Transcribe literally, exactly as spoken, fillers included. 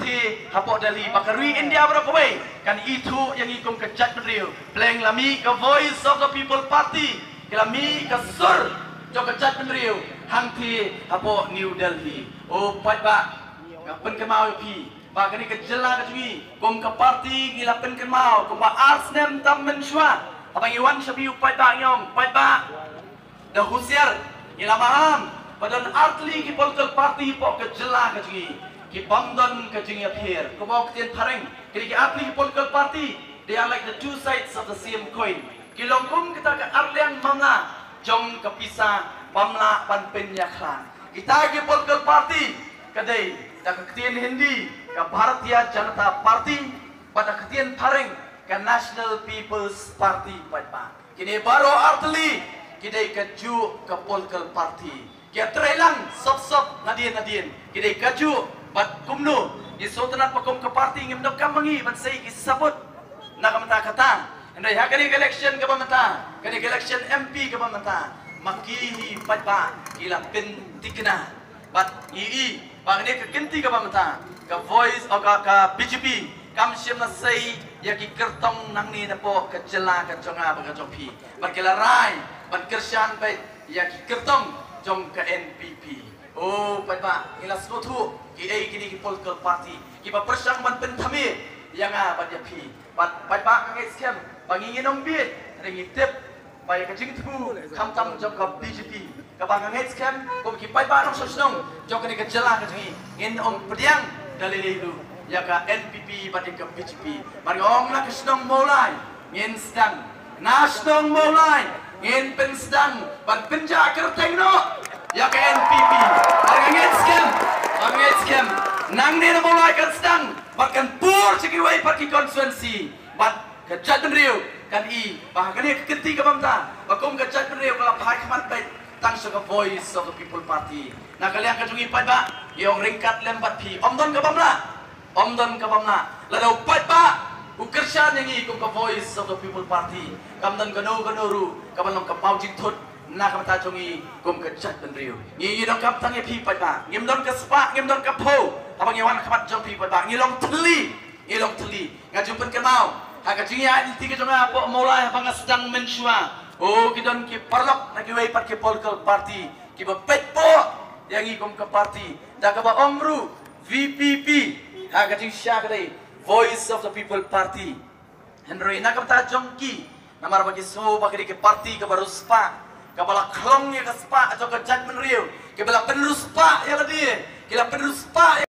hante hapok Delhi bakarui India berapa way kan itu yang ikum ke judgment riu playing lami ke voice of the people party lami ke sur jo ke judgment riu hante hapok New Delhi oh pai ba ngapen ke mau pi ba kani ke jela ke cui kum ke party gilapen ke mau kum ba arsnem tam menshwa abang iwan shabi pai ba nyom pai ba dah husiar ilamaham padan artli ki political party po ke jela ke cui ki bamdan ke jingi appear ko ba ketien pareng kini ki artli ki political party they are like the two sides of the same coin ki longkum kita ke arlian mamna jong ke pisah pamla pan penyakhan kita ki political party kadai dak ketien Hindi ke Bharatiya Janata Party pada ketien pareng ke National People's Party pada kini baru artli kidai kaju ke political party kia trelang sop sop nadien nadien kidai kaju bat kumno di sotanat pakom ke party ngim dok kamangi ban sei kisabut nak mata kata andai hakani election ke pamata kani election M P ke pamata makihi patpa ila pin tikna bat ii bagni ke kinti ke pamata ke voice o ka ka B J P kam sim na sei ya ki kertong nang ni na po ke jela ke jonga ba ke jopi bat kila rai ban kersan bai ya ki kertong jong ke N P P oh patpa ila sotu ki ai kini ki political party ki ba persang ban pen thami yang a bat ya pi bat patpa ngai scam bangi nginom bit ringi tip bai ka jing tu kam tam jong ke B J P ka bang ngai scam ko ki patpa nong sosnong jong ke ni ke jela ke jingi in om pediang dalile itu ya ka N P P bat ke B J P mari ong na kesnong mulai ngin sedang nasnong mulai ngin pen sedang bat penja kerteng no ya ka N P P mari ngin scam ngai scam nang ni na mulai kan sedang bahkan pur sekiwai parti konstituensi bat ke jadun riu kan i bahkan ni keti ke bamta bakum ke jadun riu kalau pai khamat bai tang so voice of the people party na kalian ka jungi pai ba yong ringkat lembat pi omdon ke bamla omdon ke bamla ladau pai ba ukershan yang i kum ke voice of the people party kamdan ke no ke noru kabalong ke pau jing thut na kamata jungi kum ke jadun riu ngi dong kap tang pi pai ba ngim don ke spa ngim don ke po abang yawan khamat jong pi pai ba ngilong teli ngilong teli ngajumpen ke mau haka jingi ai tiga jonga po mulai abang sedang menshua oh kidon ki parlok na kiwai pat ki political party ki ba pet po yang ikum ke party da ka ba omru V P P haka jing sya kadai voice of the people party henry na ka ta jongki namar bagi so bagi ke party ke baru spa ka bala klong ya ke spa atau ke judgment riu ke bala penerus spa ya la dia ke la penerus spa